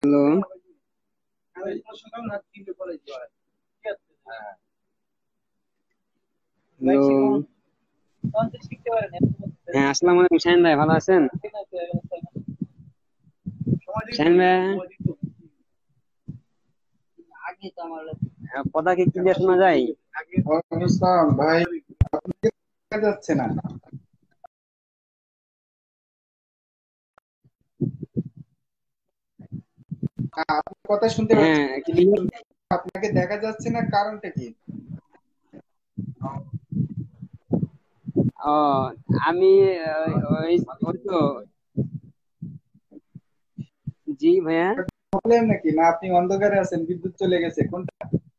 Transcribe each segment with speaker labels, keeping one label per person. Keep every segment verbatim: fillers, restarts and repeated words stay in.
Speaker 1: Hello. Hello. হ্যাঁ, আসসালামু আলাইকুম শাহিন ভাই, ভালো আছেন? শাহিন ভাই, আহ, কথা কি ক্লিয়ার শোনা যায়?
Speaker 2: ওয়ালাইকুম আসসালাম ভাই, দেখা যাচ্ছে না। আ- আপনার কথা শুনতে পাচ্ছি,
Speaker 1: হ্যাঁ, ক্লিয়ার।
Speaker 2: আপনাকে দেখা যাচ্ছে না, কারণটা কি?
Speaker 1: ও, আমি আহ, ওই ওই তো, জি ভাইয়া।
Speaker 2: প্রবলেম নাকি, না আপনি অন্ধকারে আছেন, বিদ্যুৎ চলে গেছে, কোনটা?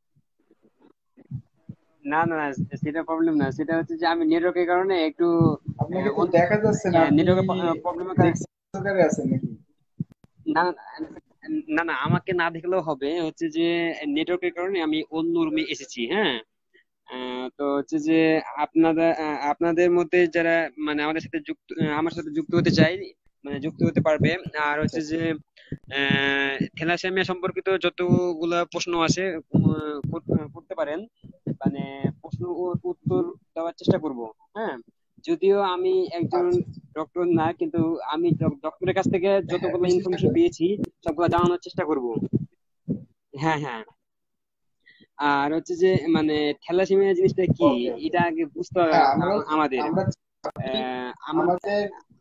Speaker 1: না না না, সেটা প্রবলেম না, সেটা হচ্ছে যে আমি নেটওয়ার্কের কারণে একটু
Speaker 2: আপনাকে
Speaker 1: আহ,
Speaker 2: তো
Speaker 1: অন-
Speaker 2: দেখা যাচ্ছে না,
Speaker 1: হ্যাঁ,
Speaker 2: আপনি
Speaker 1: নেটওয়ার্কের প্রবলেমের কারণে।
Speaker 2: দেখছেন অন্ধকারে আছেন নাকি?
Speaker 1: না না না, আমাকে না দেখলেও হবে, হচ্ছে যে নেটওয়ার্কের কারণে আমি অন্য রুমে এসেছি। হ্যাঁ। আহ, তো হচ্ছে যে আপনাদের আহ, আপনাদের মধ্যে যারা মানে আমাদের সাথে যুক্ত আহ, আমার সাথে যুক্ত হতে চাই, মানে যুক্ত হতে পারবে। আর
Speaker 2: আচ্ছা
Speaker 1: হচ্ছে
Speaker 2: আচ্ছা।
Speaker 1: যে আহ থ্যালাসেমিয়া সম্পর্কিত যতগুলা প্রশ্ন আছে উম, কর- করতে পারেন। মানে প্রশ্ন ও উত্তর দেওয়ার চেষ্টা করব। হ্যাঁ। যদিও আমি একজন
Speaker 2: আচ্ছা
Speaker 1: ডক্টর না, কিন্তু আমি ডক্টরের কাছ থেকে
Speaker 2: হ্যাঁ,
Speaker 1: যতগুলো
Speaker 2: চেষ্টা
Speaker 1: ইনফরমেশন
Speaker 2: করেন।
Speaker 1: পেয়েছি সবগুলো জানানোর চেষ্টা করব। হ্যাঁ হ্যাঁ। আর হচ্ছে যে মানে থ্যালাসেমিয়া জিনিসটা কি,
Speaker 2: ওকে ওকে।
Speaker 1: এটা আগে বুঝতে হবে
Speaker 2: হ্যাঁ, আমরা
Speaker 1: আম- আমাদের।
Speaker 2: আমরা আপনি
Speaker 1: আহ, আমার
Speaker 2: আমাদের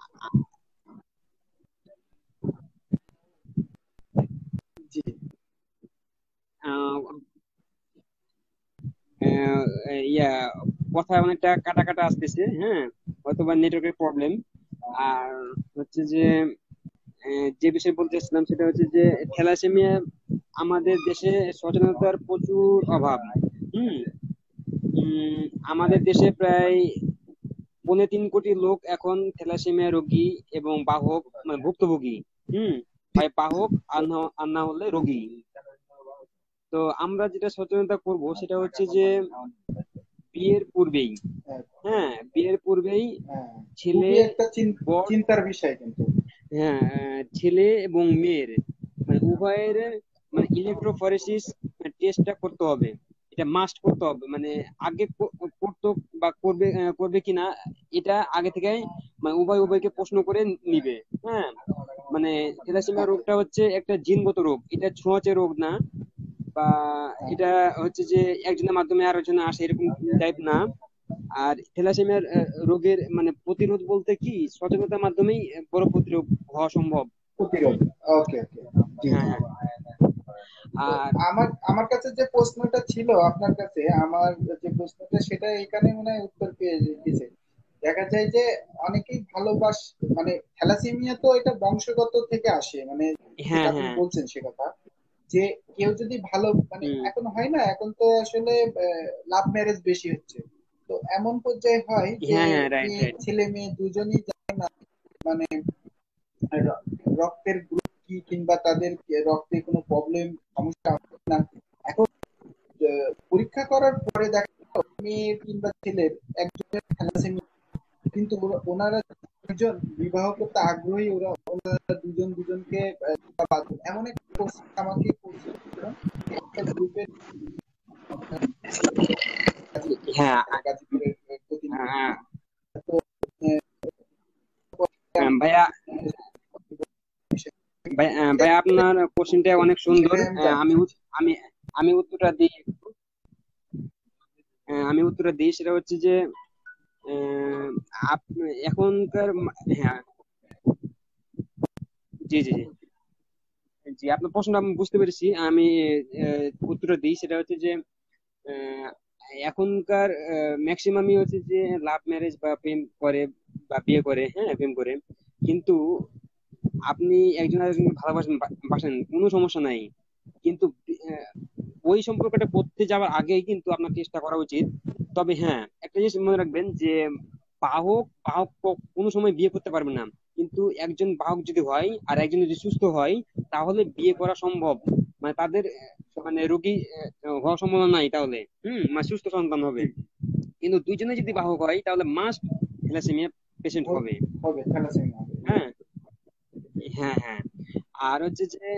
Speaker 2: জি।
Speaker 1: আহ, আহ, ইয়া কথা অনেকটা কাটা কাটা আসতেছে। হ্যাঁ, অথবা নেটওয়ার্কের প্রবলেম। আর হচ্ছে যে আহ, যে বিষয়ে বলতে চাচ্ছিলাম সেটা হচ্ছে যে থ্যালাসেমিয়া আমাদের দেশে সচেতনতার প্রচুর অভাব। হুম। উম, আমাদের দেশে প্রায় পৌনে তিন কোটি লোক এখন থ্যালাসেমিয়া রোগী এবং বাহক, মানে ভুক্তভোগী। হুম। হয় বাহক, আর না আর না হলে রোগী। তো আমরা যেটা সচেতনতা করব সেটা হচ্ছে যে বিয়ের পূর্বেই,
Speaker 2: হ্যাঁ,
Speaker 1: হ্যাঁ বিয়ের পূর্বেই
Speaker 2: হ্যাঁ,
Speaker 1: ছেলে,
Speaker 2: খুবই একটা চিন-
Speaker 1: বর,
Speaker 2: চিন্তার বিষয় কিন্তু।
Speaker 1: হ্যাঁ আহ, ছেলে এবং মেয়ের মানে উভয়ের মানে ইলেকট্রোফরেসিস টেস্টটা করতে হবে। এটা মাস্ট করতে হবে, মানে আগে ক- করতো বা করবে আহ, করবে কিনা এটা আগে থেকে মানে উভয় উভয়কে প্রশ্ন করে নিবে। হ্যাঁ। মানে থ্যালাসেমিয়া
Speaker 2: আচ্ছা
Speaker 1: রোগটা হচ্ছে একটা জিনগত রোগ, এটা ছোঁয়াচে রোগ না, বা
Speaker 2: হ্যাঁ,
Speaker 1: এটা হচ্ছে যে একজনের মাধ্যমে আর একজনের আসে এরকম টাইপ না। আর থ্যালাসেমিয়ার আহ, রোগের মানে প্রতিরোধ বলতে কি সচেতনতার মাধ্যমেই আহ, বড় প্রতিরোধ হওয়া সম্ভব। হুম।
Speaker 2: প্রতিরোধ। ওকে ওকে। জি
Speaker 1: হ্যাঁ
Speaker 2: জি।
Speaker 1: হ্যাঁ।
Speaker 2: তো
Speaker 1: আর
Speaker 2: আমার আমার কাছে যে প্রশ্নটা ছিল আপনার কাছে, আমার যে প্রশ্নটা সেটা এখানে মনে হয় উত্তর পেয়ে গেছে। দেখা যায় যে অনেকেই ভালোবাস, মানে থ্যালাসেমিয়া তো এটা বংশগত থেকে আসে, মানে যেটা
Speaker 1: হ্যাঁ
Speaker 2: আপনি
Speaker 1: হ্যাঁ।
Speaker 2: বলছেন সে কথা, যে কেউ যদি ভালো, মানে
Speaker 1: হুম।
Speaker 2: এখন হয় না, এখন তো আসলে লাভ ম্যারেজ বেশি হচ্ছে। তো এমন পর্যায়ে হয় যে
Speaker 1: হ্যাঁ হ্যাঁ, রাইট
Speaker 2: যে
Speaker 1: রাইট।
Speaker 2: ছেলে মেয়ে দুজনই জানে না, মানে র- রক্তের গ্রুপ কি, কিংবা তাদের রক্তে কোনো প্রবলেম সমস্যা আছে না। এখন আহ, পরীক্ষা করার পরে দেখা গেল মেয়ে কিংবা ছেলের একজনের থ্যালাসেমিয়া, কিন্তু ওরা- ওনারা দুজন বিবাহ করতে আগ্রহী, ওরা ওনারা দুজন দুজনকে আহ, বাঁধবে। এমন একটা কোর্স আমাকে করছিল একটা গ্রুপের গাজীপুরে,
Speaker 1: হ্যাঁ
Speaker 2: গাজীপুরের প্রতিনিধি।
Speaker 1: আহ,
Speaker 2: তো আহ,
Speaker 1: আহ, ভাইয়া, ভাই আহ, ভাইয়া আপনার কোশ্চেনটা অনেক সুন্দর।
Speaker 2: সেটাই আমি
Speaker 1: আহ,
Speaker 2: জানতে
Speaker 1: আমি
Speaker 2: চাচ্ছি।
Speaker 1: উত- আমি আমি উত্তরটা দিই। আহ, আমি উত্তরটা দিই, সেটা হচ্ছে যে আহ, আপ- এখনকার মা- হ্যাঁ, জি জি জি জি, আপনার প্রশ্নটা আমি বুঝতে পেরেছি। আমি আহ, উত্তরটা দিই, সেটা হচ্ছে যে আহ, এখনকার ম্যাক্সিমামই হচ্ছে যে লাভ ম্যারেজ বা প্রেম করে বা বিয়ে করে। হ্যাঁ, প্রেম করে। কিন্তু আপনি একজন আরেকজনকে ভালোবাসেন, বা- বাসেন, কোনো সমস্যা নাই। কিন্তু আহ, ওই সম্পর্কটা করতে যাওয়ার আগেই কিন্তু আপনার চেষ্টা করা উচিত। তবে হ্যাঁ, একটা জিনিস মনে রাখবেন যে বাহক বাহক ক- কোনো সময় বিয়ে করতে পারবে না। কিন্তু একজন বাহক যদি হয় আর একজন যদি সুস্থ হয় তাহলে বিয়ে করা সম্ভব। মানে তাদের আহ, মানে রোগী আহ, হওয়ার সম্ভাবনা নাই তাহলে। হুম, মানে সুস্থ সন্তান হবে। কিন্তু দুইজনে যদি বাহক হয় তাহলে মাস্ট থ্যালাসেমিয়া পেশেন্ট হবে।
Speaker 2: হবে থ্যালাসেমিয়া হবে।
Speaker 1: হ্যাঁ হ্যাঁ হ্যাঁ। আর হচ্ছে যে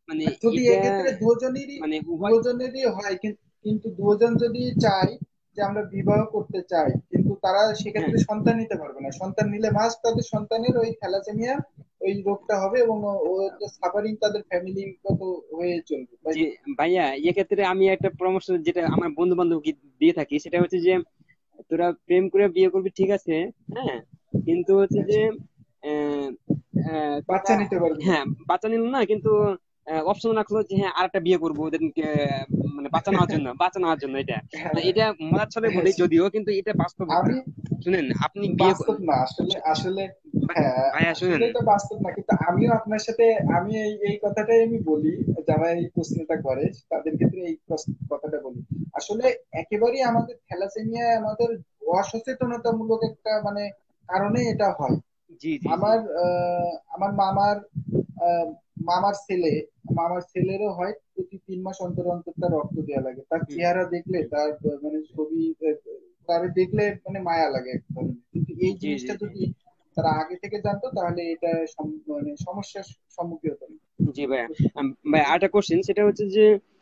Speaker 1: মানে
Speaker 2: যদি
Speaker 1: এটা
Speaker 2: এক্ষেত্রে দুজনেরই
Speaker 1: মানে উভয়,
Speaker 2: দুজনেরই হয়, কিন- কিন্তু দুজন যদি চাই যে আমরা বিবাহ করতে চাই, কিন্তু তারা
Speaker 1: হ্যাঁ,
Speaker 2: সেক্ষেত্রে সন্তান নিতে পারবে না। সন্তান নিলে মাস্ট তাদের সন্তানের ওই থ্যালাসেমিয়া ওই রোগটা হবে, এবং ওটা সাফারিং তাদের ফ্যামিলিগত হয়ে চলবে, তাই
Speaker 1: যে
Speaker 2: তো?
Speaker 1: ভাইয়া এক্ষেত্রে আমি একটা পরামর্শ যেটা আমার বন্ধু বান্ধব দিয়ে থাকি সেটা হচ্ছে যে তোরা প্রেম করে বিয়ে করবি ঠিক আছে, হ্যাঁ, কিন্তু হচ্ছে যে
Speaker 2: আচ্ছা,
Speaker 1: আহ, আহ, তোরা,
Speaker 2: বাচ্চা নিতে পারবে না।
Speaker 1: হ্যাঁ বাচ্চা নিল না, কিন্তু অপশন রাখলো যে হ্যাঁ আরেকটা বিয়ে করবো ওদের মানে বাচ্চা নেওয়ার জন্য, বাচ্চা নেওয়ার জন্য। এটা মানে
Speaker 2: হ্যাঁ,
Speaker 1: এটা মজার ছলে বলি
Speaker 2: হ্যাঁ,
Speaker 1: যদিও, কিন্তু এটা বাস্তবতা।
Speaker 2: আমি
Speaker 1: শুনেন আপনি বিয়ে ক-
Speaker 2: বাস্তব না আসলে, আসলে হ্যাঁ,
Speaker 1: ভাইয়া শুনেন,
Speaker 2: আসলে এটা বাস্তব না, কিন্তু আমিও আপনার সাথে, আমি এই এই কথাটাই আমি বলি, যারা এই প্রশ্নটা করে তাদের ক্ষেত্রে এই প্রশ্ন- কথাটা বলি। আসলে একেবারেই আমাদের থ্যালাসেমিয়া আমাদের অসচেতনতামূলক একটা মানে কারণে এটা হয়।
Speaker 1: জি জি জি,
Speaker 2: আমার আহ, আমার মামার আহ, মামার ছেলে মামার ছেলেরও হয়, প্রতি তিন মাস অন্তর অন্তর তার রক্ত দেওয়া লাগে। তার
Speaker 1: হুম
Speaker 2: চেহারা দেখলে, তার আহ, মানে ছবি আহ, তার দেখলে মানে মায়া লাগে এক ধরনের। কিন্তু এই
Speaker 1: জি জি
Speaker 2: জিনিসটা
Speaker 1: জি
Speaker 2: যদি তারা আগে থেকে জানতো, তাহলে এটা সম- মানে সমস্যার সম্মুখীন হতো না।
Speaker 1: জি ভাইয়া। আম, ভাই আরেকটা কোশ্চেন সেটা হচ্ছে যে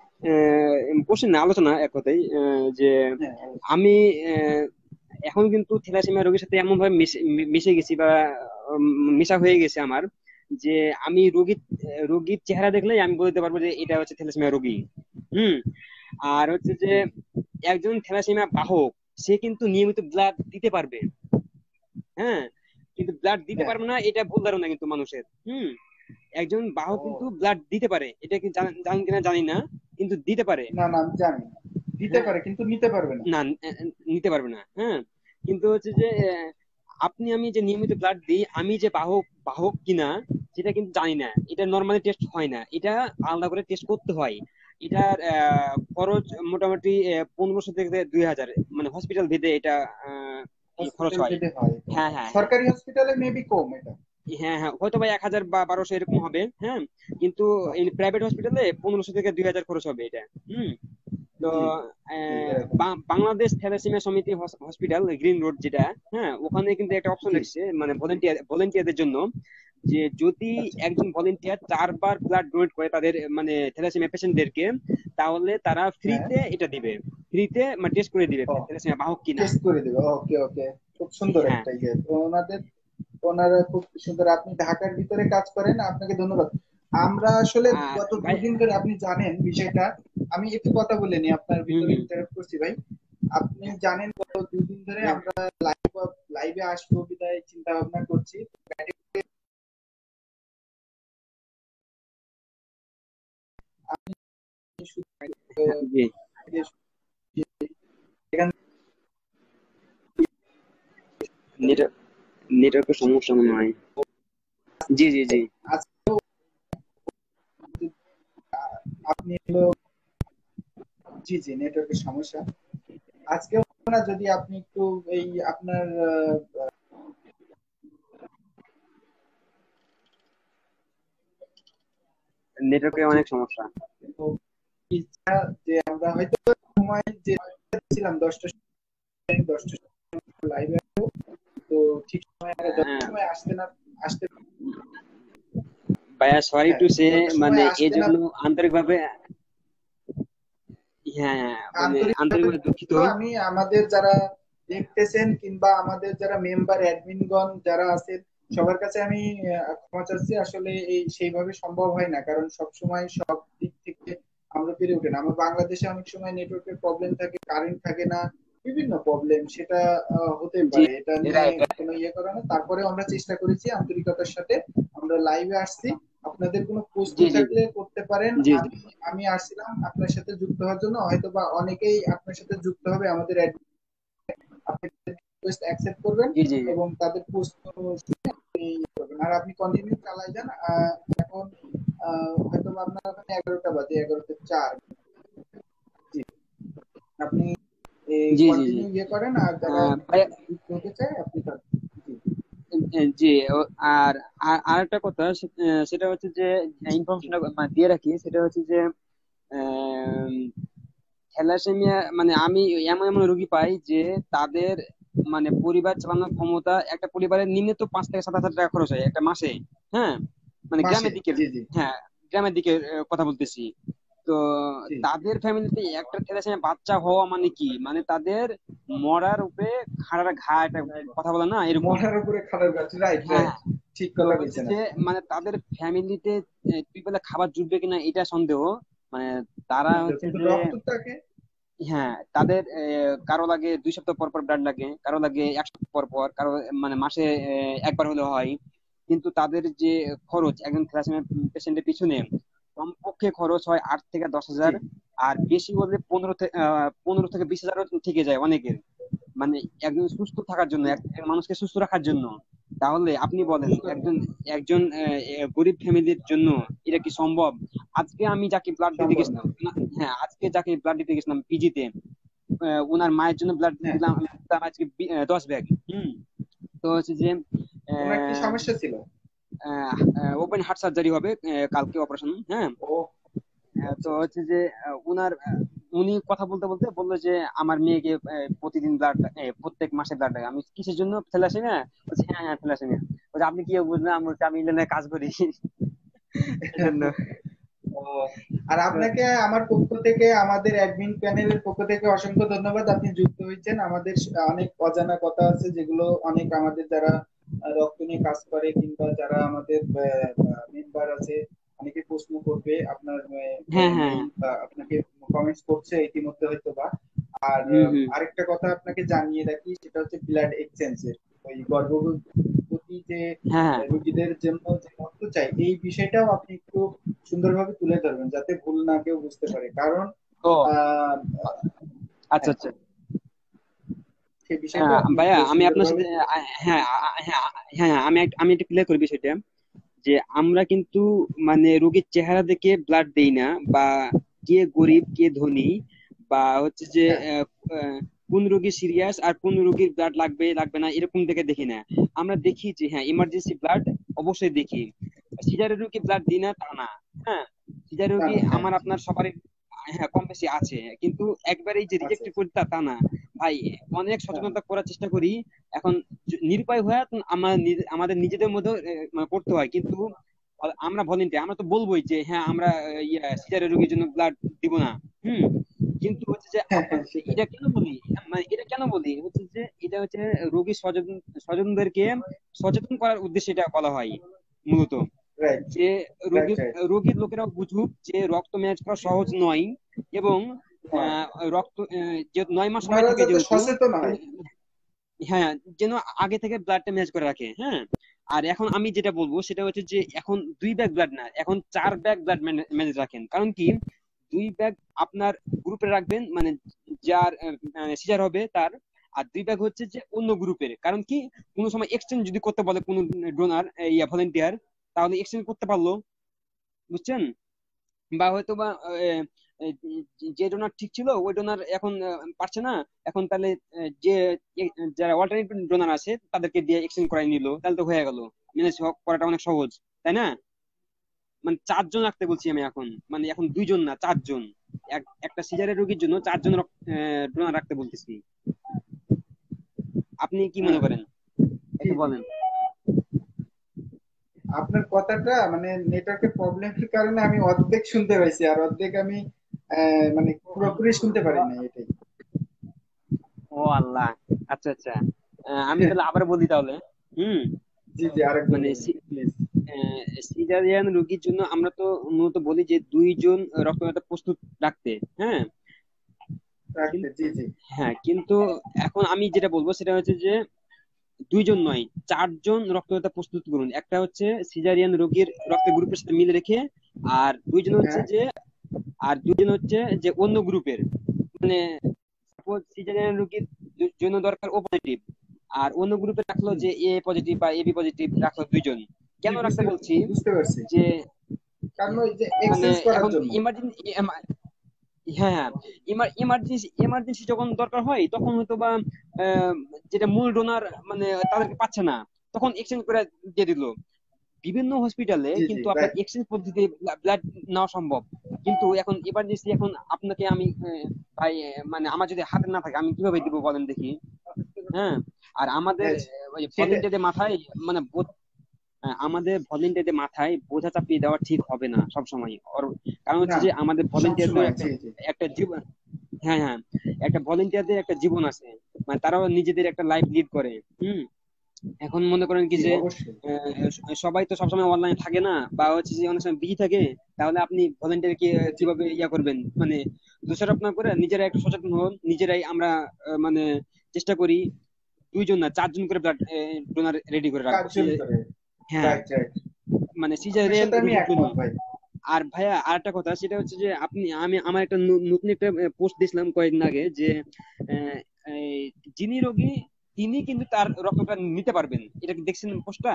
Speaker 1: কোশ্চেন না, আলোচনা এক কথাই, আহ, যে
Speaker 2: হ্যাঁ, অবশ্যই।
Speaker 1: আমি আহ, এখন কিন্তু থ্যালাসেমিয়া রোগীর সাথে এমন ভাবে মিশে মি- মিশে গেছি বা উম, মিশা হয়ে গেছে আমার, যে আমি রোগীর রোগীর চেহারা দেখলেই আমি বলতে পারবো যে এটা হচ্ছে থ্যালাসেমিয়া রোগী। হুম। আর হচ্ছে যে একজন থ্যালাসেমিয়া বাহক সে কিন্তু নিয়মিত ব্লাড দিতে পারবে, হ্যাঁ, কিন্তু ব্লাড দিতে
Speaker 2: হ্যাঁ।
Speaker 1: পারবে না এটা ভুল ধারণা কিন্তু মানুষের। হুম। একজন বাহক কিন্তু
Speaker 2: ও,
Speaker 1: ব্লাড দিতে পারে, এটা কি জানেন জানেন কিনা জানি না, কিন্তু দিতে পারে।
Speaker 2: না না, আমি জানি না। দিতে
Speaker 1: হ্যাঁ,
Speaker 2: পারে কিন্তু নিতে পারবে না।
Speaker 1: না আহ, নিতে পারবে না, হ্যাঁ। কিন্তু হচ্ছে যে আহ, আপনি আমি যে নিয়মিত ব্লাড দিই, আমি যে বাহক বাহক কিনা সেটা কিন্তু জানি না, এটা নর্মালি টেস্ট হয় না, এটা আলাদা করে টেস্ট করতে হয়। এটার আহ, খরচ মোটামুটি আহ, পনেরোশো থেকে দুই হাজার, মানে হসপিটাল ভেদে এটা আহ, ই খরচ
Speaker 2: হসপিটাল
Speaker 1: হয়।
Speaker 2: ভেদে হয়।
Speaker 1: হ্যাঁ হ্যাঁ হ্যাঁ,
Speaker 2: সরকারি হসপিটালে মেবি কম এটা।
Speaker 1: হ্যাঁ হ্যাঁ হয়তো বা এক হাজার বা বারোশো এরকম হবে, হ্যাঁ। কিন্তু
Speaker 2: ওকে।
Speaker 1: প্রাইভেট হসপিটালে পনেরোশো থেকে দুই হাজার খরচ হবে এটা। হুম। তো
Speaker 2: জি, জি,
Speaker 1: আহ,
Speaker 2: এরকম।
Speaker 1: বা- বাংলাদেশ থ্যালাসেমিয়া সমিতি হসপিটাল গ্রিন রোড যেটা, হ্যাঁ, ওখানে কিন্তু একটা অপশন
Speaker 2: জি।
Speaker 1: রেখেছে মানে ভলেন্টিয়ার ভলেন্টিয়ারদের জন্য, যে যদি
Speaker 2: আচ্ছা।
Speaker 1: একজন ভলেন্টিয়ার চারবার ব্লাড ডোনেট করে তাদের মানে থ্যালাসেমিয়া পেশেন্টদেরকে, তাহলে তারা
Speaker 2: হ্যাঁ।
Speaker 1: ফ্রিতে এটা দিবে, ফ্রিতে মানে টেস্ট করে দিবে
Speaker 2: ও,
Speaker 1: থ্যালাসেমিয়া বাহক কিনা।
Speaker 2: টেস্ট করে দেবে। ওকে, ওকে। খুব সুন্দর
Speaker 1: হ্যাঁ
Speaker 2: একটা ইয়ে তো ওনাদের। ওনারা খুব সুন্দর। আপনি ঢাকার ভিতরে কাজ করেন, আপনাকে ধন্যবাদ। আমরা আসলে
Speaker 1: আর
Speaker 2: গত
Speaker 1: ভাই,
Speaker 2: দুদিন ধরে, আপনি জানেন বিষয়টা, আমি একটু কথা বলে নি, আপনার
Speaker 1: হুম
Speaker 2: ভিতরে
Speaker 1: হুম,
Speaker 2: ইন্টারাপ্ট করছি ভাই। আপনি জানেন গত দুদিন ধরে
Speaker 1: হ্যাঁ,
Speaker 2: আমরা লাইভ লাইভে আসবো বিদায় চিন্তা ভাবনা করছি। শুধু,
Speaker 1: হ্যাঁ, জি,
Speaker 2: আহ, এখান
Speaker 1: নেটওয়ার্ক নেটওয়ার্কের সমস্যা মনে হয়। জি জি জি,
Speaker 2: থেকে আজকে আপনি হলো, জি জি, নেটওয়ার্কের সমস্যা। আজকেও না, যদি আপনি একটু এই আপনার আহ,
Speaker 1: নেটওয়ার্কের অনেক সমস্যা।
Speaker 2: ইচ্ছা যে আমরা হয়তো সময় যে ছিলাম দশটা, দশটা লাইভে, তো ঠিক সময় আমরা দশটার
Speaker 1: হ্যাঁ
Speaker 2: সময় আসতে না আসতে,
Speaker 1: ভাইয়া সরি
Speaker 2: হ্যাঁ,
Speaker 1: টু সে,
Speaker 2: যথার
Speaker 1: মানে
Speaker 2: সময়
Speaker 1: এই
Speaker 2: আসতে না।
Speaker 1: জন্য আন্তরিকভাবে, হ্যাঁ হ্যাঁ, মানে
Speaker 2: আন্তরিকভাবে
Speaker 1: আন্তরিকভাবে দুঃখিত।
Speaker 2: দুঃখিত। আমি আমাদের যারা দেখতেছেন কিংবা আমাদের যারা মেম্বার অ্যাডমিনগণ যারা আছেন, সবার কাছে আমি আহ, ক্ষমা চাচ্ছি। আসলে এই সেইভাবে সম্ভব হয় না, কারণ সব সময় সব দিক থেকে আমরা পেরে উঠে না। আমার বাংলাদেশে অনেক সময় নেটওয়ার্কের প্রবলেম থাকে, কারেন্ট থাকে না, বিভিন্ন প্রবলেম সেটা আহ, হতে
Speaker 1: জি,
Speaker 2: পারে। এটা নিয়ে
Speaker 1: রাইট।
Speaker 2: কোনো ইয়ে করা না। তারপরে আমরা চেষ্টা করেছি আন্তরিকতার সাথে, আমরা লাইভে আসছি। আপনাদের কোনো প্রশ্ন
Speaker 1: জি জি জি
Speaker 2: থাকলে করতে পারেন।
Speaker 1: জি জি,
Speaker 2: আমি আমি আসছিলাম আপনার সাথে যুক্ত হওয়ার জন্য, হয়তো বা অনেকেই আপনার সাথে যুক্ত হবে আমাদের admin, আপনি রিকোয়েস্ট অ্যাকসেপ্ট করবেন
Speaker 1: জি জি জি।
Speaker 2: এবং তাদের প্রশ্ন শুনে আপনি ইয়ে করবেন। আর আপনি কন্টিনিউ চালাই যান। আহ, এখন আহ, হয়তো বা আপনার ওখানে এগারোটা বাজে, এগারোটা চার। জি, আপনি
Speaker 1: জি জি জি।
Speaker 2: কন্টিনিউ ইয়ে করেন, আর যারা
Speaker 1: আহ, ভাইয়া,
Speaker 2: যুক্ত হতে চায় আপনি তাদের, জি।
Speaker 1: আহ, জি, ও- আর আর আরেকটা কথা সে- আহ, সেটা হচ্ছে যে ইনফরমেশনটা দিয়ে রাখি, সেটা হচ্ছে যে থ্যালাসেমিয়া মানে আমি এমন এমন রোগী পাই যে তাদের মানে পরিবার চালানোর ক্ষমতা, একটা পরিবারের নিম্নে তো পাঁচ থেকে সাত হাজার টাকা খরচ হয় একটা মাসে, হ্যাঁ, মানে
Speaker 2: মাসে,
Speaker 1: গ্রামের দিকের,
Speaker 2: জি জি।
Speaker 1: হ্যাঁ, গ্রামের দিকে আহ, কথা বলতেছি। তো
Speaker 2: জি,
Speaker 1: তাদের ফ্যামিলিতে একটা থ্যালাসেমিয়া বাচ্চা হওয়া মানে কি, মানে তাদের মরার উপরে খাড়ার ঘা, একটা কথা বলে না এরকম।
Speaker 2: মরার উপরে খারাপ গাছ, রাইট
Speaker 1: হ্যাঁ,
Speaker 2: রাইট, ঠিক
Speaker 1: তো
Speaker 2: কথা
Speaker 1: হচ্ছে
Speaker 2: বলছেন
Speaker 1: যে
Speaker 2: আপনি।
Speaker 1: মানে তাদের ফ্যামিলিতে তুই বলে খাবার জুটবে কিনা এটা সন্দেহ। মানে তারা
Speaker 2: সন্দেহ,
Speaker 1: হচ্ছে
Speaker 2: কিন্তু
Speaker 1: যে
Speaker 2: রক্তটাকে।
Speaker 1: হ্যাঁ, তাদের আহ, কারো লাগে দুই সপ্তাহ পর পর ব্লাড লাগে, কারো লাগে এক সপ্তাহ পর পর, কারো মানে মাসে আহ, একবার হলে হয়। কিন্তু তাদের যে খরচ একজন থ্যালাসেমিয়া পেশেন্টের পিছনে, কমপক্ষে খরচ হয় আট থেকে দশ হাজার।
Speaker 2: জি,
Speaker 1: আর বেশি বললে পনেরো থেকে আহ পনেরো থেকে বিশ হাজারও থেকে যায় অনেকের, মানে একজন সুস্থ থাকার জন্য, এক এক মানুষকে সুস্থ রাখার জন্য। তাহলে আপনি বলেন
Speaker 2: সুস্থ।
Speaker 1: একজন একজন আহ, আহ, গরিব ফ্যামিলির জন্য এটা কি সম্ভব? আজকে আমি যাকে ব্লাড দিতে
Speaker 2: সম্ভব না।
Speaker 1: গেছিলাম না- হ্যাঁ, আজকে যাকে ব্লাড দিতে গেছিলাম পিজিতে, ওনার মায়ের জন্য ব্লাড
Speaker 2: হ্যাঁ,
Speaker 1: দিলাম দিলাম আজকে দশ ব্যাগ। হুম। তো হচ্ছে যে
Speaker 2: ওনার কি সমস্যা ছিল?
Speaker 1: ওপেন হার্ট সার্জারি হবে আহ, কালকে অপারেশন। হ্যাঁ।
Speaker 2: ও
Speaker 1: আহ, তো
Speaker 2: আচ্ছা আচ্ছা।
Speaker 1: হচ্ছে যে আহ, উনার আহ, উনি কথা বলতে বলতে বললো যে আমার মেয়েকে আহ, প্রতিদিন ব্লাড, প্রত্যেক মাসে ব্লাড লাগে। আমি কিসের জন্য, থ্যালাসেমিয়া? বলছে হ্যাঁ হ্যাঁ থ্যালাসেমিয়া। বলছে আপনি কি বুঝলেন? আমি বলছি আমি ইলেনে কাজ করি এই জন্য।
Speaker 2: ও, আর
Speaker 1: তো
Speaker 2: আপনাকে আমার পক্ষ থেকে, আমাদের অ্যাডমিন প্যানেলের পক্ষ থেকে অসংখ্য ধন্যবাদ। আপনি যুক্ত হয়েছেন। আমাদের স- অনেক অজানা কথা আছে যেগুলো অনেক আমাদের যারা আহ, রক্ত নিয়ে কাজ করে কিংবা যারা আমাদের মেম্বার আছে, অনেকে প্রশ্ন করবে আপনার
Speaker 1: হ্যাঁ হ্যাঁ।
Speaker 2: মেইল বা আপনাকে কমেন্টস করছে ইতিমধ্যে হয়তো বা। আর
Speaker 1: হুম
Speaker 2: আহ,
Speaker 1: হুম।
Speaker 2: আরেকটা কথা আপনাকে জানিয়ে রাখি, সেটা হচ্ছে ব্লাড এক্সচেঞ্জের ওই গর্ভবতী যে
Speaker 1: হ্যাঁ হ্যাঁ।
Speaker 2: রোগীদের জন্য যে রক্ত চাই, এই বিষয়টাও আপনি একটু সুন্দরভাবে তুলে ধরবেন যাতে ভুল না কেউ বুঝতে পারে। কারণ
Speaker 1: ও
Speaker 2: আহ
Speaker 1: আচ্ছা
Speaker 2: হ্যাঁ,
Speaker 1: আচ্ছা।
Speaker 2: সেই বিষয়টা
Speaker 1: আহ,
Speaker 2: আপনি
Speaker 1: ভাইয়া
Speaker 2: একটু
Speaker 1: আমি আপনার
Speaker 2: সুন্দরভাবে
Speaker 1: সাথে
Speaker 2: তুলে
Speaker 1: আহ,
Speaker 2: ধরবেন।
Speaker 1: হ্যাঁ আহ, হ্যাঁ হ্যাঁ হ্যাঁ, আমি এক- আমি একটু ক্লিয়ার করি বিষয়টা, যে আমরা কিন্তু মানে রোগীর চেহারা দেখে ব্লাড দেই না, বা কে গরিব কে ধনী, বা হচ্ছে যে
Speaker 2: হ্যাঁ,
Speaker 1: আহ, আহ, কোন রোগী সিরিয়াস আর কোন রোগীর ব্লাড লাগবে লাগবে না এরকম দেখে দেখি না। আমরা দেখি যে হ্যাঁ ইমার্জেন্সি ব্লাড অবশ্যই দেখি। সিজারের রোগী ব্লাড দিই না তা না। হ্যাঁ, সিজারের
Speaker 2: তা
Speaker 1: রোগী
Speaker 2: না, হ্যাঁ
Speaker 1: আমার
Speaker 2: জি,
Speaker 1: আপনার সবারই হ্যাঁ কম বেশি আছে, কিন্তু একবারেই যে
Speaker 2: আচ্ছা
Speaker 1: রিজেক্ট
Speaker 2: আচ্ছা।
Speaker 1: করি তা তা না। ভাই অনেক
Speaker 2: তা না।
Speaker 1: সচেতনতা করার চেষ্টা করি। এখন য- নিরুপায় হয়ে আমার নিজে- আমাদের নিজেদের মধ্যে মানে করতে হয়, কিন্তু আমরা ভলেন্টিয়ার, আমরা তো বলবোই যে হ্যাঁ আমরা সিজারের রোগীর জন্য ব্লাড দিব না। হুম। কিন্তু হচ্ছে যে
Speaker 2: হ্যাঁ
Speaker 1: আমরা
Speaker 2: হ্যাঁ, সেটাই।
Speaker 1: এটা কেন বলি, মানে এটা কেন বলি হচ্ছে যে এটা হচ্ছে রোগী সচেতন স্বজনদেরকে সচেতন করার উদ্দেশ্যে এটা বলা হয় মূলত,
Speaker 2: রাইট
Speaker 1: যে
Speaker 2: রাইট
Speaker 1: রোগীর
Speaker 2: রাইট।
Speaker 1: রোগীর লোকেরাও বুঝুক যে রক্ত ম্যাচ করা সহজ নয়। এবং
Speaker 2: নয়,
Speaker 1: আহ, রক্ত আহ, যে নয় মাস সময়
Speaker 2: ওনারা
Speaker 1: থাকে
Speaker 2: যাতে
Speaker 1: যেহেতু,
Speaker 2: সচেতন হয়।
Speaker 1: হ্যাঁ যেন আগে থেকে ব্লাডটা ম্যাচ করে রাখে। হ্যাঁ। আর এখন আমি যেটা বলবো সেটা হচ্ছে যে এখন দুই ব্যাগ ব্লাড না, এখন চার ব্যাগ ব্লাড ম্যানেজ রাখেন। কারণ কি, দুই ব্যাগ আপনার গ্রুপে রাখবেন, মানে যার সিজার হবে তার। আর দুই ব্যাগ হচ্ছে যে অন্য গ্রুপের, কারণ কি কোনো সময় এক্সচেঞ্জ যদি করতে বলে কোনো ডোনার, ইয়া ভলেন্টিয়ার, তাহলে এক্সচেঞ্জ করতে পারলো। বুঝছেন? বা হয়তো বা আহ, আহ, যে ডোনার ঠিক ছিল ওই ডোনার এখন আহ, পারছে না, এখন তাহলে আহ, যে এ- যারা অল্টারনেট ডোনার আছে তাদেরকে দিয়ে এক্সচেঞ্জ করাই নিল, তাহলে তো হয়ে গেল। ম্যানেজ করাটা অনেক সহজ, তাই না? মানে চারজন রাখতে বলছি আমি এখন, মানে এখন দুইজন না চারজন। এক- একটা সিজারের রোগীর জন্য চারজন ডোনার রাখতে বলতেছি। আপনি কি মনে
Speaker 2: হ্যাঁ,
Speaker 1: করেন
Speaker 2: জি
Speaker 1: একটু
Speaker 2: জি।
Speaker 1: বলেন।
Speaker 2: আপনার কথাটা মানে নেটওয়ার্কের প্রবলেমের কারণে আমি অর্ধেক শুনতে পাইছি, আর অর্ধেক আমি আহ, মানে পুরোপুরি শুনতে পারি না, এটাই।
Speaker 1: ও আল্লাহ। আচ্ছা আচ্ছা। আহ, আমি তাহলে আবার বলি তাহলে। হুম।
Speaker 2: জি জি, আরেকবার
Speaker 1: মানে
Speaker 2: বলুন প্লিজ।
Speaker 1: সিজারিয়ান রোগীর জন্য আমরা তো মূলত বলি যে দুইজন রক্তদাতা প্রস্তুত রাখতে। হ্যাঁ।
Speaker 2: রাখতে,
Speaker 1: কিন্তু
Speaker 2: জি জি।
Speaker 1: হ্যাঁ, কিন্তু এখন আমি যেটা বলবো সেটা হচ্ছে যে দুইজন নয়, চারজন রক্তদাতা প্রস্তুত করুন। একটা হচ্ছে সিজারিয়ান রোগীর রক্তের গ্রুপের সাথে মিল রেখে, আর দুইজন হচ্ছে
Speaker 2: হ্যাঁ,
Speaker 1: যে আর দুইজন হচ্ছে যে অন্য গ্রুপের, মানে সাপোজ সিজারিয়ান রোগীর জন্য জন্য দরকার ও পজিটিভ, আর অন্য গ্রুপে রাখলো
Speaker 2: হুম,
Speaker 1: যে এ পজিটিভ বা এবি পজিটিভ রাখলো দুইজন।
Speaker 2: জি
Speaker 1: কেন রাখতে
Speaker 2: বুঝতে
Speaker 1: বলছি,
Speaker 2: বুঝতে পারছি।
Speaker 1: যে
Speaker 2: কারণ ওই যে
Speaker 1: মানে
Speaker 2: এক্সচেঞ্জ করার
Speaker 1: এখন
Speaker 2: জন্য।
Speaker 1: ইমার্জেন্সি, হ্যাঁ হ্যাঁ, ইমার্জেন্সি এমার্জেন্সি যখন দরকার হয় তখন হয়তো বা আহ, যেটা মূল ডোনার মানে তাদেরকে পাচ্ছে না, তখন এক্সচেঞ্জ করে দিয়ে দিল। বিভিন্ন হসপিটালে
Speaker 2: জি জি,
Speaker 1: কিন্তু আপনার
Speaker 2: রাইট।
Speaker 1: এক্সচেঞ্জ পদ্ধতিতে ব্লাড নেওয়া সম্ভব। কিন্তু এখন ইমার্জেন্সি, এখন আপনাকে আমি আহ, ভাই আহ, মানে আমার যদি হাতে না থাকে আমি কিভাবে দিব বলেন দেখি। হ্যাঁ। আর আমাদের
Speaker 2: হ্যাঁ,
Speaker 1: আহ, ওই
Speaker 2: সেটা
Speaker 1: ভলেন্টিয়ারদের মাথায় মানে আহ, আমাদের ভলেন্টিয়ারদের মাথায় বোঝা চাপিয়ে দেওয়া ঠিক হবে না সবসময়। ওর কারণ হচ্ছে
Speaker 2: না,
Speaker 1: যে আমাদের
Speaker 2: সব
Speaker 1: ভলেন্টিয়ারদের
Speaker 2: সময়,
Speaker 1: একটা
Speaker 2: জি জি
Speaker 1: একটা জীবন, হ্যাঁ হ্যাঁ, একটা ভলেন্টিয়ারদের একটা জীবন আছে, মানে তারাও নিজেদের একটা লাইফ লিড করে। হুম। এখন মনে করেন কি
Speaker 2: জি
Speaker 1: যে
Speaker 2: অবশ্যই।
Speaker 1: আহ, সবাই তো সবসময় অনলাইনে থাকে না, বা হচ্ছে যে অনেক সময় বিজি থাকে। তাহলে আপনি ভলেন্টিয়ার কি
Speaker 2: জি
Speaker 1: কিভাবে ইয়া করবেন, মানে দোষারোপ না করে নিজেরা একটু সচেতন হন। নিজেরাই আমরা আহ, মানে চেষ্টা করি দুইজন না চারজন করে ব্লাড ডোনার রেডি করে রাখবো
Speaker 2: চারজন
Speaker 1: সে-
Speaker 2: করে,
Speaker 1: হ্যাঁ,
Speaker 2: রাইট রাইট।
Speaker 1: মানে
Speaker 2: আপনার
Speaker 1: সিজারিয়ান
Speaker 2: সাথে আমি
Speaker 1: রোগীর জন্য।
Speaker 2: একমত ভাই।
Speaker 1: আর ভাইয়া আর একটা কথা, সেটা হচ্ছে যে আপনি আমি আমার একটা ন- নতুন একটা পোস্ট দিয়েছিলাম কয়েকদিন আগে যে আহ, এই যিনি রোগী তিনি কিন্তু তার রক্তটা নিতে পারবেন। এটা কি দেখছেন পোস্টটা?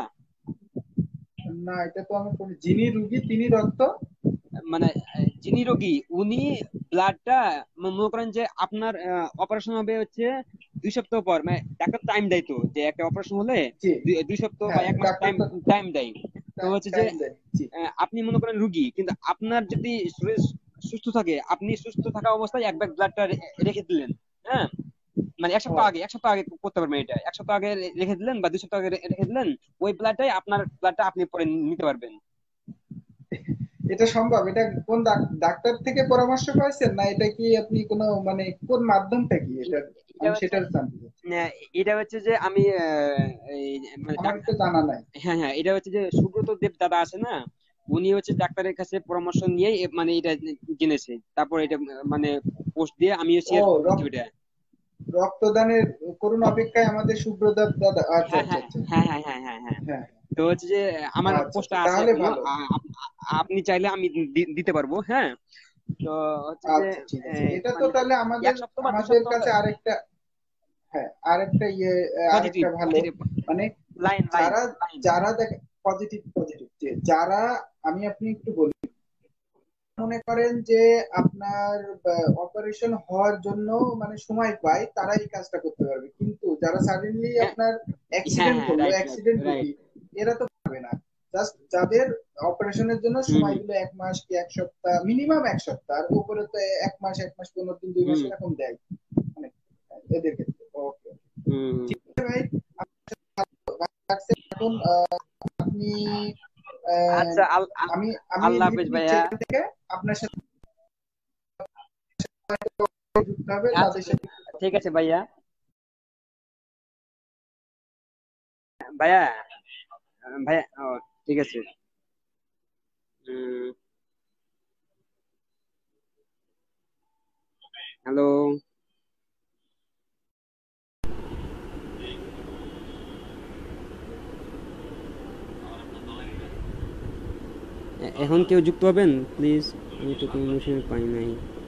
Speaker 2: না, এটা তো আমি পড়ি- যিনি রুগী তিনি রক্ত।
Speaker 1: মানে আহ, যিনি রোগী উনি ব্লাডটা, মনে করেন যে আপনার অপারেশন হবে হচ্ছে দুই সপ্তাহ পর, মানে ডাক্তার টাইম দেয় তো, যে একটা অপারেশন হলে
Speaker 2: জি,
Speaker 1: দুই দুই সপ্তাহ বা
Speaker 2: হ্যাঁ
Speaker 1: এক মাস
Speaker 2: ডাক্তার
Speaker 1: টাইম
Speaker 2: তো
Speaker 1: টাইম দেয়। তো হচ্ছে যে
Speaker 2: টাইম দেন, জি।
Speaker 1: আহ, আপনি মনে করেন রুগী, কিন্তু আপনার যদি শরীর সুস্থ থাকে, আপনি সুস্থ থাকা অবস্থায় এক ব্যাগ ব্লাডটা রেখে দিলেন। হ্যাঁ, মানে এক সপ্তাহ
Speaker 2: ও,
Speaker 1: আগে এক সপ্তাহ আগে করতে পারবেন এটা, এক সপ্তাহ আগে রেখে দিলেন বা দুই সপ্তাহ আগে রেখে দিলেন, ওই ব্লাডটাই আপনার ব্লাডটা আপনি পরে নিতে পারবেন।
Speaker 2: এটা সম্ভব? এটা কোন ডাক- ডাক্তার থেকে পরামর্শ পাইছেন, না এটা কি আপনি কোনো মানে কোন মাধ্যমটা কি এটা?
Speaker 1: এ- এটা
Speaker 2: আমি
Speaker 1: হচ্ছে
Speaker 2: সেটার জানতে চাচ্ছি।
Speaker 1: আহ, এটা হচ্ছে যে আমি আহ, এই মানে
Speaker 2: আমার
Speaker 1: ডাক-
Speaker 2: তো জানা নাই।
Speaker 1: হ্যাঁ হ্যাঁ, এটা হচ্ছে যে সুব্রত দেব দাদা আছে না, উনি হচ্ছে ডাক্তারের কাছে পরামর্শ নিয়ে মানে এটা জেনেছে, তারপর এটা আহ, মানে পোস্ট দিয়ে আমিও
Speaker 2: ও,
Speaker 1: শেয়ার করছি
Speaker 2: রক্ত
Speaker 1: ওটা।
Speaker 2: রক্তদানের করুণ অপেক্ষায় আমাদের সুব্রতার দাদা, আচ্ছা
Speaker 1: হ্যাঁ
Speaker 2: আচ্ছা
Speaker 1: হ্যাঁ
Speaker 2: আচ্ছা।
Speaker 1: হ্যাঁ হ্যাঁ হ্যাঁ হ্যাঁ হ্যাঁ।
Speaker 2: হ্যাঁ,
Speaker 1: তো হচ্ছে যে আমার
Speaker 2: আচ্ছা
Speaker 1: পোস্টটা
Speaker 2: আচ্ছা,
Speaker 1: আছে
Speaker 2: তাহলে
Speaker 1: এখনো,
Speaker 2: ভালো।
Speaker 1: আ- আপ- আপনি চাইলে আমি দি- দিতে পারবো। হ্যাঁ, তো হচ্ছে যে
Speaker 2: আচ্ছা ঠিক আছে,
Speaker 1: আহ,
Speaker 2: এটা তো
Speaker 1: মানে
Speaker 2: তাহলে আমাদের
Speaker 1: এক সপ্তাহ বা দুই
Speaker 2: আমাদের
Speaker 1: সপ্তাহ
Speaker 2: কাছে আরেকটা, হ্যাঁ আরেকটা ইয়ে, আহ,
Speaker 1: পজিটিভ
Speaker 2: আরেকটা ভালো
Speaker 1: পজিটিভ
Speaker 2: মানে
Speaker 1: লাইন লাইন
Speaker 2: যারা
Speaker 1: লাইন।
Speaker 2: যারা দেখে পজিটিভ পজিটিভ, যে যারা, আমি আপনি একটু বলি, মনে করেন যে আপনার অপারেশন হওয়ার জন্য মানে সময় পায়, তারা এই কাজটা করতে পারবে, কিন্তু যারা সাডেনলি
Speaker 1: হ্যাঁ
Speaker 2: আপনার
Speaker 1: হ্যাঁ
Speaker 2: অ্যাক্সিডেন্ট
Speaker 1: হ্যাঁ,
Speaker 2: করলো,
Speaker 1: রাইট রাইট
Speaker 2: অ্যাক্সিডেন্ট
Speaker 1: রাইট।
Speaker 2: রোগী, এরা তো পারবে না। জাস্ট যাদের অপারেশনের জন্য
Speaker 1: হুম
Speaker 2: সময়
Speaker 1: হুম
Speaker 2: দিল এক মাস কি এক সপ্তাহ, মিনিমাম এক সপ্তাহ, আর উপরে তো এক মাস, এক মাস পনেরো দিন, দুই মাস
Speaker 1: হুম
Speaker 2: এরকম দেয় মানে এদের ক্ষেত্রে। ওকে
Speaker 1: হুম।
Speaker 2: ভাই, লাগছে। এখন আহ, আপনি আহ,
Speaker 1: আচ্ছা, আল- আল-
Speaker 2: আমি আমি
Speaker 1: আল্লাহ
Speaker 2: লিভ
Speaker 1: হাফেজ
Speaker 2: নিচ্ছি
Speaker 1: ভাইয়া।
Speaker 2: এখান থেকে। আপনার সাথে যুক্ত হবে
Speaker 1: আচ্ছা,
Speaker 2: তাদের সাথে।
Speaker 1: ঠিক আছে ভাইয়া। ভাইয়া, ভাইয়া, ও, ঠিক আছে। হ্যালো, এখন কেউ যুক্ত হবেন প্লিজ? আমি তো কোনো পাই নাই।